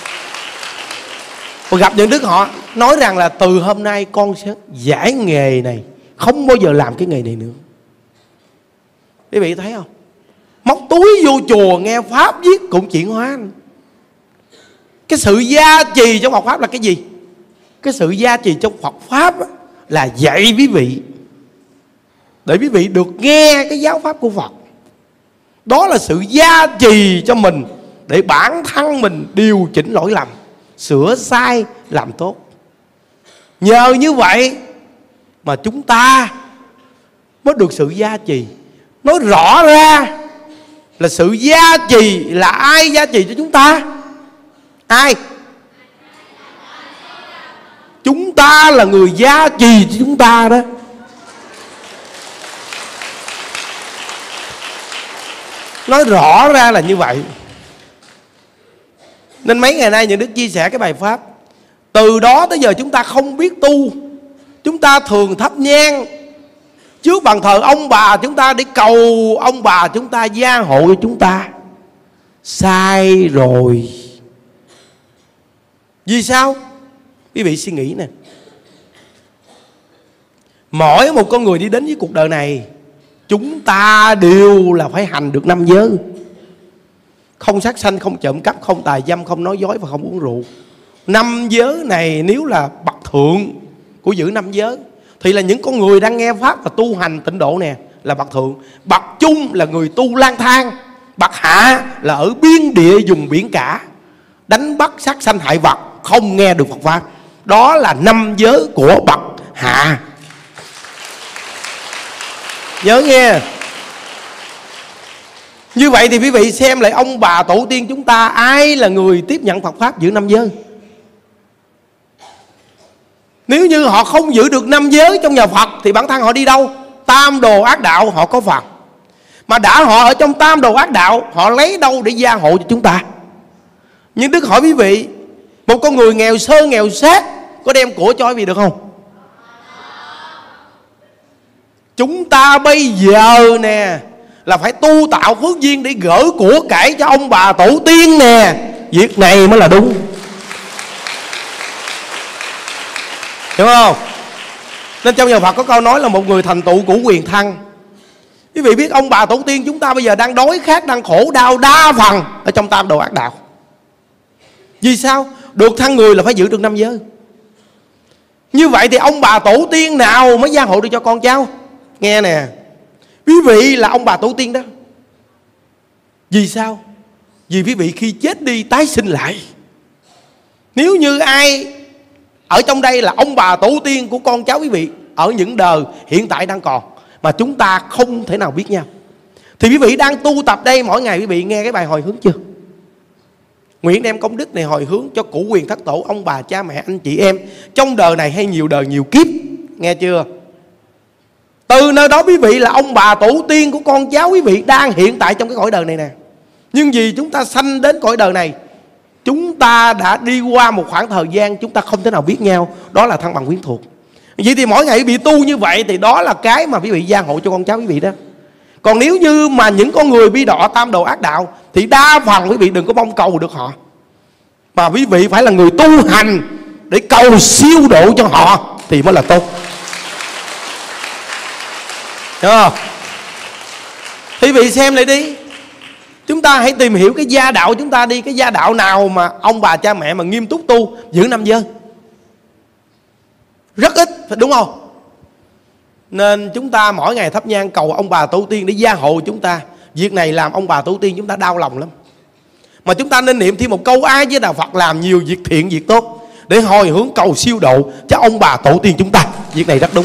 Và gặp những đứa họ nói rằng là từ hôm nay con sẽ giải nghề này, không bao giờ làm cái nghề này nữa. Quý vị thấy không? Móc túi vô chùa nghe Pháp viết cũng chuyển hóa. Cái sự gia trì trong Phật Pháp là cái gì? Cái sự gia trì trong Phật Pháp là dạy quý vị để quý vị được nghe cái giáo pháp của Phật. Đó là sự gia trì cho mình để bản thân mình điều chỉnh lỗi lầm, sửa sai làm tốt. Nhờ như vậy mà chúng ta mới được sự gia trì. Nói rõ ra là sự gia trì là ai gia trì cho chúng ta? Ai? Chúng ta là người gia trì cho chúng ta đó. Nói rõ ra là như vậy. Nên mấy ngày nay những Đức chia sẻ cái bài pháp. Từ đó tới giờ chúng ta không biết tu. Chúng ta thường thắp nhang trước bàn thờ ông bà chúng ta để cầu ông bà chúng ta gia hộ cho chúng ta. Sai rồi. Vì sao? Quý vị suy nghĩ nè. Mỗi một con người đi đến với cuộc đời này, chúng ta đều là phải hành được 5 giới. Không sát sanh, không trộm cắp, không tà dâm, không nói dối và không uống rượu. 5 giới này nếu là bậc thượng của giữ 5 giới thì là những con người đang nghe Pháp và tu hành tịnh độ nè, là bậc thượng. Bậc trung là người tu lang thang. Bậc hạ là ở biên địa vùng biển cả, đánh bắt sát sanh hại vật, không nghe được Phật Pháp. Đó là 5 giới của bậc hạ. Nhớ nghe. Như vậy thì quý vị xem lại ông bà tổ tiên chúng ta, ai là người tiếp nhận Phật Pháp giữ 5 giới? Nếu như họ không giữ được 5 giới trong nhà Phật thì bản thân họ đi đâu? Tam đồ ác đạo họ có phần. Mà đã họ ở trong tam đồ ác đạo, họ lấy đâu để gia hộ cho chúng ta? Nhưng Đức hỏi quý vị, một con người nghèo sơ nghèo xác có đem của cho quý vị được không? Chúng ta bây giờ nè là phải tu tạo phước duyên để gỡ của cải cho ông bà tổ tiên nè. Việc này mới là đúng. Hiểu không? Nên trong nhà Phật có câu nói là một người thành tựu cửu quyền thăng. Quý vị biết ông bà tổ tiên chúng ta bây giờ đang đói khát, đang khổ đau đa phần ở trong tam đồ ác đạo. Vì sao? Được thăng người là phải giữ được 5 giới. Như vậy thì ông bà tổ tiên nào mới gia hộ được cho con cháu? Nghe nè, quý vị là ông bà tổ tiên đó. Vì sao? Vì quý vị khi chết đi tái sinh lại. Nếu như ai ở trong đây là ông bà tổ tiên của con cháu quý vị ở những đời hiện tại đang còn mà chúng ta không thể nào biết nhau, thì quý vị đang tu tập đây mỗi ngày quý vị nghe cái bài hồi hướng chưa? Nguyện đem công đức này hồi hướng cho cửu quyền thất tổ, ông bà cha mẹ anh chị em trong đời này hay nhiều đời nhiều kiếp. Nghe chưa? Từ nơi đó quý vị là ông bà tổ tiên của con cháu quý vị đang hiện tại trong cái cõi đời này nè. Nhưng vì chúng ta sanh đến cõi đời này, chúng ta đã đi qua một khoảng thời gian chúng ta không thể nào biết nhau. Đó là thân bằng quyến thuộc. Vậy thì mỗi ngày bị tu như vậy thì đó là cái mà quý vị gia hộ cho con cháu quý vị đó. Còn nếu như mà những con người bi đọa tam đồ ác đạo thì đa phần quý vị đừng có mong cầu được họ, mà quý vị phải là người tu hành để cầu siêu độ cho họ thì mới là tốt. Hiểu không? Quý vị xem lại đi. Chúng ta hãy tìm hiểu cái gia đạo chúng ta đi. Cái gia đạo nào mà ông bà cha mẹ mà nghiêm túc tu giữ 5 giới? Rất ít, đúng không? Nên chúng ta mỗi ngày thắp nhang cầu ông bà tổ tiên để gia hộ chúng ta. Việc này làm ông bà tổ tiên chúng ta đau lòng lắm. Mà chúng ta nên niệm thêm một câu A Di Đà Phật, làm nhiều việc thiện việc tốt để hồi hướng cầu siêu độ cho ông bà tổ tiên chúng ta. Việc này rất đúng,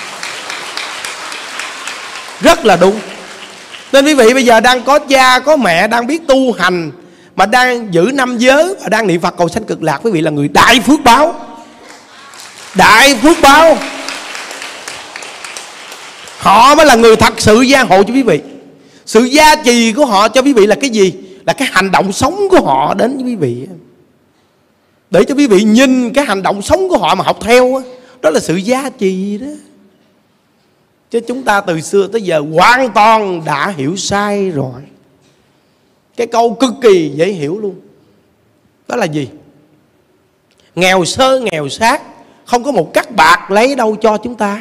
rất là đúng. Nên quý vị bây giờ đang có cha có mẹ đang biết tu hành mà đang giữ 5 giới và đang niệm Phật cầu sanh cực lạc, quý vị là người đại phước báo. Đại phước báo. Họ mới là người thật sự gia hộ cho quý vị. Sự gia trì của họ cho quý vị là cái gì? Là cái hành động sống của họ đến với quý vị, để cho quý vị nhìn cái hành động sống của họ mà học theo. Đó là sự gia trì đó. Chứ chúng ta từ xưa tới giờ hoàn toàn đã hiểu sai rồi. Cái câu cực kỳ dễ hiểu luôn. Đó là gì? Nghèo sơ nghèo sát, không có một cắc bạc lấy đâu cho chúng ta.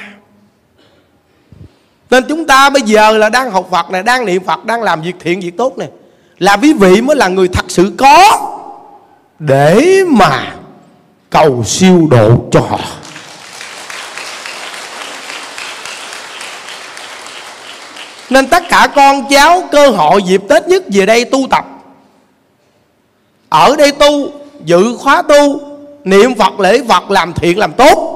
Nên chúng ta bây giờ là đang học Phật này, đang niệm Phật, đang làm việc thiện việc tốt này, là quý vị mới là người thật sự có để mà cầu siêu độ cho họ. Nên tất cả con cháu cơ hội dịp Tết nhất về đây tu tập, ở đây tu, dự khóa tu, niệm Phật, lễ Phật, làm thiện làm tốt.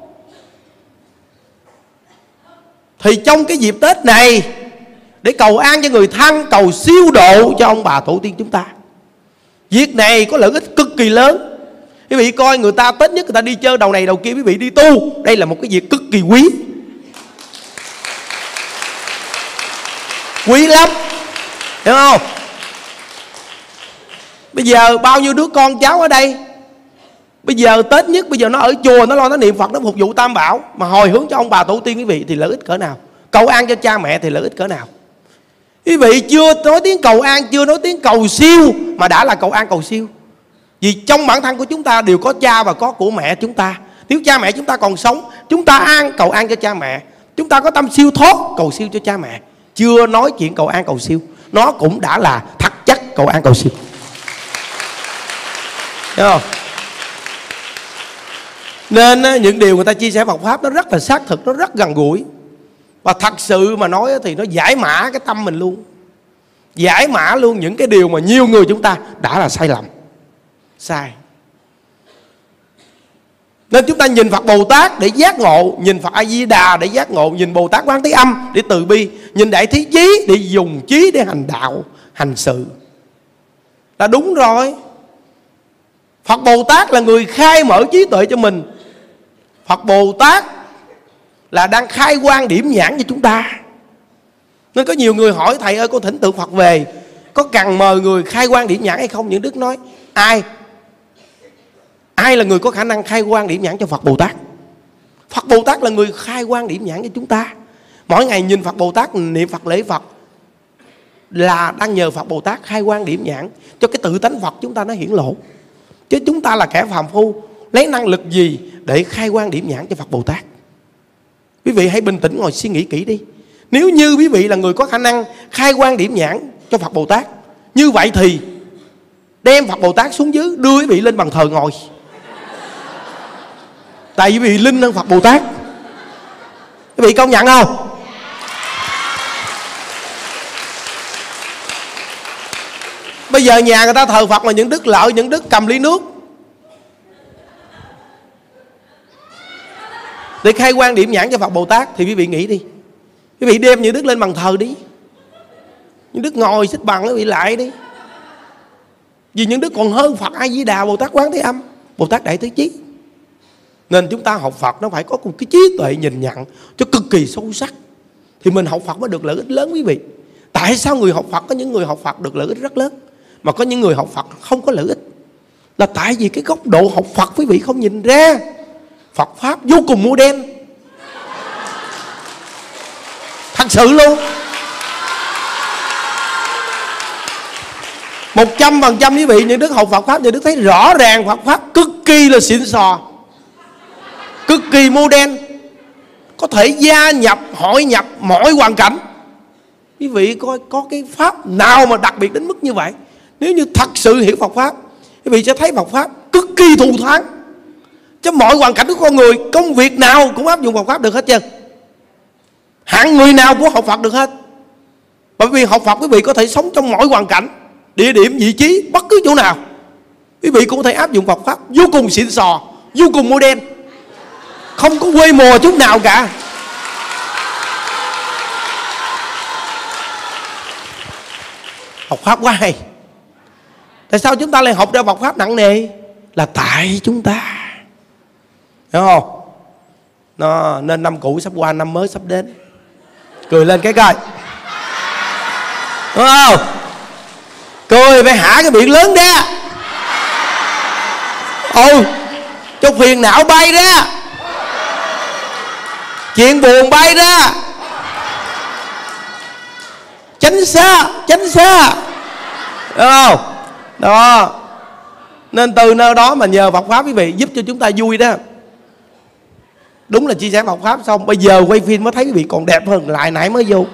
Thì trong cái dịp Tết này, để cầu an cho người thân, cầu siêu độ cho ông bà tổ tiên chúng ta, việc này có lợi ích cực kỳ lớn. Quý vị coi người ta Tết nhất người ta đi chơi đầu này đầu kia, quý vị đi tu, đây là một cái việc cực kỳ quý. Quý lắm, hiểu không? Bây giờ bao nhiêu đứa con cháu ở đây, bây giờ Tết nhất, bây giờ nó ở chùa, nó lo nó niệm Phật, nó phục vụ Tam Bảo, mà hồi hướng cho ông bà tổ tiên quý vị thì lợi ích cỡ nào? Cầu an cho cha mẹ thì lợi ích cỡ nào? Quý vị chưa nói tiếng cầu an, chưa nói tiếng cầu siêu, mà đã là cầu an cầu siêu. Vì trong bản thân của chúng ta đều có cha và có của mẹ chúng ta. Nếu cha mẹ chúng ta còn sống, chúng ta cầu an cho cha mẹ. Chúng ta có tâm siêu thoát, cầu siêu cho cha mẹ. Chưa nói chuyện cầu an cầu siêu, nó cũng đã là thật chất cầu an cầu siêu. Hiểu không? Nên những điều người ta chia sẻ Phật Pháp nó rất là xác thực, nó rất gần gũi. Và thật sự mà nói thì nó giải mã cái tâm mình luôn. Giải mã luôn những cái điều mà nhiều người chúng ta đã là sai lầm. Sai. Nên chúng ta nhìn Phật Bồ Tát để giác ngộ, nhìn Phật A Di Đà để giác ngộ, nhìn Bồ Tát Quán Thế Âm để từ bi, nhìn Đại Thế Chí để dùng trí để hành đạo, hành sự. Là đúng rồi. Phật Bồ Tát là người khai mở trí tuệ cho mình. Phật Bồ Tát là đang khai quang điểm nhãn cho chúng ta. Nên có nhiều người hỏi thầy ơi, con thỉnh tượng Phật về, có cần mời người khai quang điểm nhãn hay không? Những đức nói ai là người có khả năng khai quang điểm nhãn cho Phật Bồ Tát? Phật Bồ Tát là người khai quang điểm nhãn cho chúng ta. Mỗi ngày nhìn Phật Bồ Tát, niệm Phật, lễ Phật là đang nhờ Phật Bồ Tát khai quang điểm nhãn cho cái tự tánh Phật chúng ta nó hiển lộ. Chứ chúng ta là kẻ phàm phu, lấy năng lực gì để khai quang điểm nhãn cho Phật Bồ Tát? Quý vị hãy bình tĩnh ngồi suy nghĩ kỹ đi. Nếu như quý vị là người có khả năng khai quang điểm nhãn cho Phật Bồ Tát, như vậy thì đem Phật Bồ Tát xuống dưới, đưa quý vị lên bàn thờ ngồi. Tại quý vị linh hơn Phật Bồ Tát. Quý vị công nhận không? Bây giờ nhà người ta thờ Phật mà những đức lợi, những đức cầm ly nước để khai quang điểm nhãn cho Phật Bồ Tát, thì quý vị nghĩ đi, quý vị đem những đức lên bàn thờ đi, những đức ngồi xích bằng quý vị lại đi. Vì những đức còn hơn Phật A Di Đà, Bồ Tát Quán Thế Âm, Bồ Tát Đại Thế Chí. Nên chúng ta học Phật nó phải có một cái trí tuệ nhìn nhận cho cực kỳ sâu sắc, thì mình học Phật mới được lợi ích lớn quý vị. Tại sao người học Phật, có những người học Phật được lợi ích rất lớn, mà có những người học Phật không có lợi ích? Là tại vì cái góc độ học Phật quý vị không nhìn ra. Phật Pháp vô cùng modern, thật sự luôn. 100% quý vị, những đức học Phật Pháp, những đức thấy rõ ràng Phật Pháp cực kỳ là xịn sò, cực kỳ modern, có thể gia nhập, hội nhập mọi hoàn cảnh. Quý vị coi có cái Pháp nào mà đặc biệt đến mức như vậy? Nếu như thật sự hiểu Phật Pháp, quý vị sẽ thấy Phật Pháp cực kỳ thù thoáng. Chứ mọi hoàn cảnh của con người, công việc nào cũng áp dụng Phật Pháp được hết trơn. Hạng người nào cũng học Phật được hết. Bởi vì học Phật quý vị có thể sống trong mọi hoàn cảnh, địa điểm, vị trí, bất cứ chỗ nào. Quý vị cũng có thể áp dụng Phật Pháp vô cùng xịn sò, vô cùng modern, không có quê mùa chút nào cả. Học Pháp quá hay. Tại sao chúng ta lại học ra Phật Pháp nặng nề? Là tại chúng ta, hiểu không? Nên năm cũ sắp qua, năm mới sắp đến. Cười lên cái coi, đúng không? Cười phải hả cái miệng lớn ra. Cho phiền não bay ra, chuyện buồn bay ra. Tránh xa, tránh xa, đúng không? Đó. Nên từ nơi đó mà nhờ Phật Pháp quý vị giúp cho chúng ta vui đó. Đúng là chia sẻ Phật Pháp xong bây giờ quay phim mới thấy quý vị còn đẹp hơn lại nãy mới vô.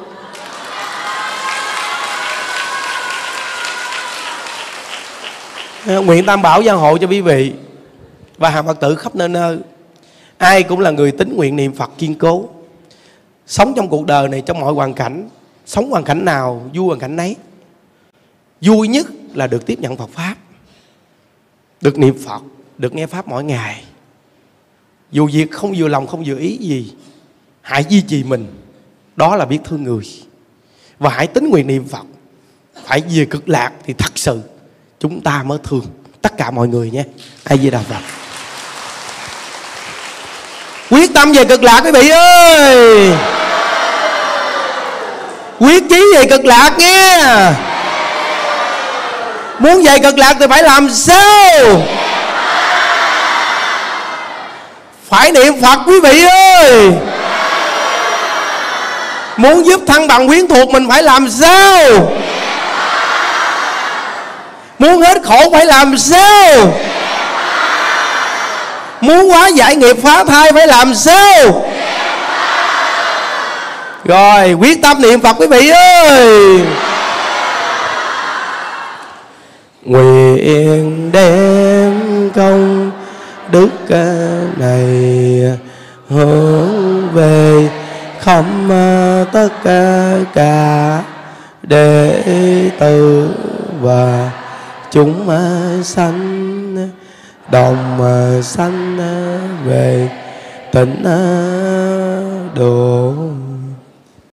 Nguyện Tam Bảo gia hộ cho quý vị và hàng Phật tử khắp nơi nơi. Ai cũng là người tín nguyện niệm Phật kiên cố, sống trong cuộc đời này trong mọi hoàn cảnh. Sống hoàn cảnh nào vui hoàn cảnh nấy. Vui nhất là được tiếp nhận Phật Pháp, được niệm Phật, được nghe Pháp mỗi ngày. Dù việc không vừa lòng, không vừa ý gì, hãy duy trì mình. Đó là biết thương người. Và hãy tín nguyện niệm Phật. Phải về cực lạc thì thật sự chúng ta mới thương tất cả mọi người nhé. A Di Đà Phật. Quyết tâm về cực lạc quý vị ơi. Quyết chí về cực lạc nghe. Muốn về cực lạc thì phải làm sao? Phải niệm Phật quý vị ơi. Muốn giúp thăng bằng quyến thuộc mình phải làm sao? Muốn hết khổ phải làm sao? Muốn hóa giải nghiệp phá thai phải làm sao? Rồi quyết tâm niệm Phật quý vị ơi. Nguyện đem công đức này hướng về khắp tất cả đệ tử và chúng sanh đồng sanh về tịnh độ.